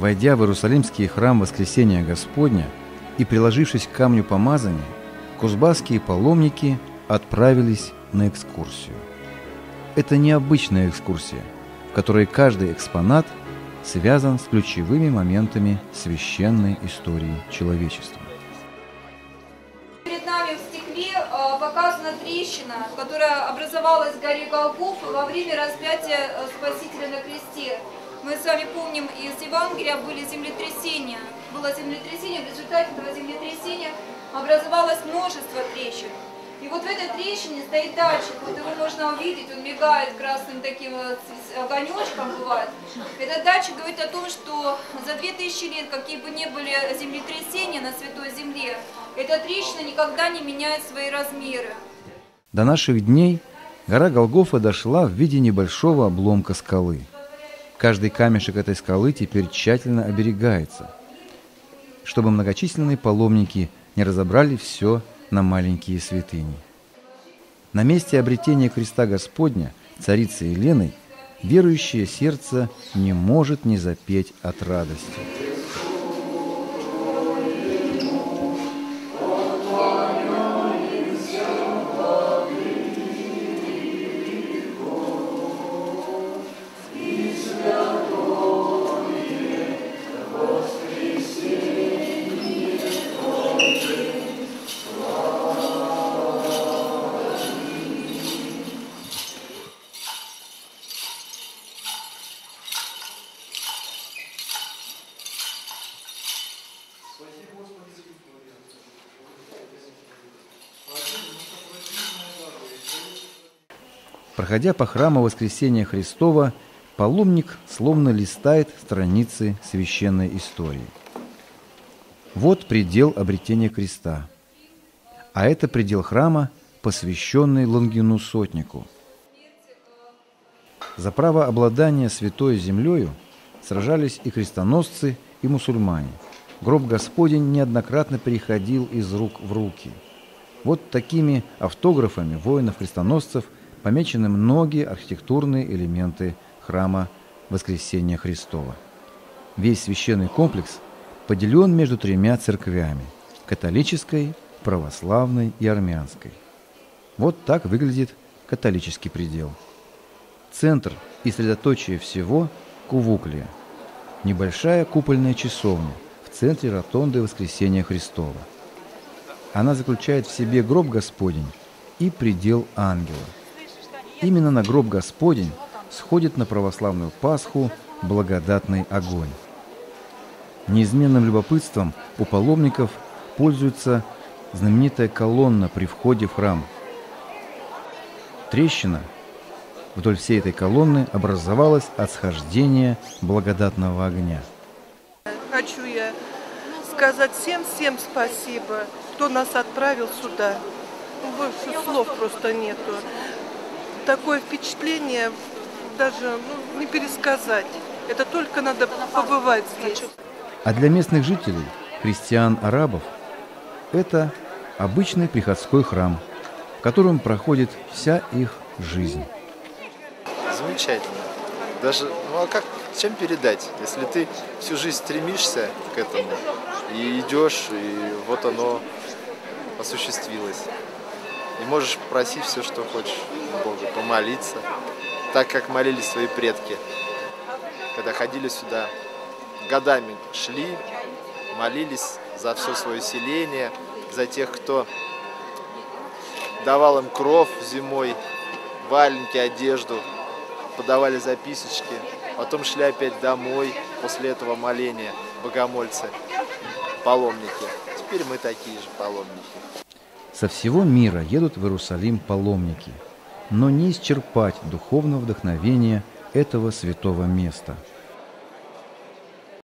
Войдя в Иерусалимский храм Воскресения Господня и приложившись к камню помазания, кузбасские паломники отправились на экскурсию. Это необычная экскурсия, в которой каждый экспонат связан с ключевыми моментами священной истории человечества. Перед нами в стекле показана трещина, которая образовалась в горе Голгофа во время распятия Спасителя на кресте. Мы с вами помним, из Евангелия были землетрясения. Было землетрясение, в результате этого землетрясения образовалось множество трещин. И вот в этой трещине стоит датчик, вот его можно увидеть, он мигает красным таким огонечком бывает. Этот датчик говорит о том, что за 2000 лет, какие бы ни были землетрясения на Святой Земле, эта трещина никогда не меняет свои размеры. До наших дней гора Голгофа дошла в виде небольшого обломка скалы. Каждый камешек этой скалы теперь тщательно оберегается, чтобы многочисленные паломники не разобрали все на маленькие святыни. На месте обретения креста Господня царицы Еленой верующее сердце не может не запеть от радости. Проходя по храму Воскресения Христова, паломник словно листает страницы священной истории. Вот предел обретения креста, а это предел храма, посвященный Лонгину Сотнику. За право обладания святой землею сражались и крестоносцы, и мусульмане. Гроб Господень неоднократно переходил из рук в руки. Вот такими автографами воинов-крестоносцев помечены многие архитектурные элементы храма Воскресения Христова. Весь священный комплекс поделен между тремя церквями – католической, православной и армянской. Вот так выглядит католический предел. Центр и средоточие всего – Кувуклия, небольшая купольная часовня в центре ротонды Воскресения Христова. Она заключает в себе гроб Господень и предел ангела. Именно на гроб Господень сходит на православную Пасху благодатный огонь. Неизменным любопытством у паломников пользуется знаменитая колонна при входе в храм. Трещина вдоль всей этой колонны образовалась от схождения благодатного огня. Хочу я сказать всем спасибо, кто нас отправил сюда. Больше слов просто нету. Такое впечатление даже не пересказать. Это только надо побывать здесь. А для местных жителей, христиан-арабов, это обычный приходской храм, в котором проходит вся их жизнь. Замечательно. Даже, а как, чем передать, если ты всю жизнь стремишься к этому и идешь, и вот оно осуществилось. И можешь просить все, что хочешь у Бога, помолиться, так как молились свои предки, когда ходили сюда, годами шли, молились за все свое селение, за тех, кто давал им кров зимой, валенки, одежду, подавали записочки, потом шли опять домой после этого моления, богомольцы, паломники. Теперь мы такие же паломники. Со всего мира едут в Иерусалим паломники, но не исчерпать духовного вдохновения этого святого места –